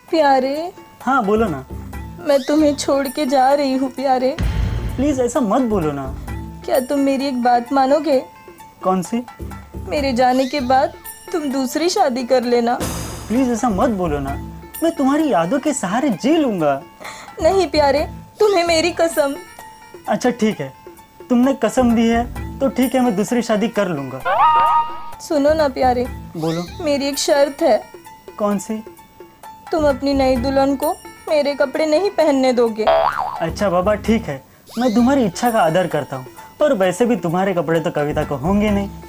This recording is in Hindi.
प्यारे, हाँ बोलो ना। मैं तुम्हें छोड़ के जा रही हूँ प्यारे। प्लीज ऐसा मत बोलो ना। क्या तुम मेरी एक बात मानोगे? कौन सी? मेरे जाने के बाद तुम दूसरी शादी कर लेना। प्लीज ऐसा मत बोलो ना, मैं तुम्हारी यादों के सहारे जी लूंगा। नहीं प्यारे, तुम्हें मेरी कसम। अच्छा ठीक है, तुमने कसम दी है तो ठीक है, मैं दूसरी शादी कर लूंगा। सुनो ना प्यारे, बोलो। मेरी एक शर्त है। कौन सी? तुम अपनी नई दुल्हन को मेरे कपड़े नहीं पहनने दोगे। अच्छा बाबा ठीक है, मैं तुम्हारी इच्छा का आदर करता हूँ, और वैसे भी तुम्हारे कपड़े तो कविता को होंगे नहीं।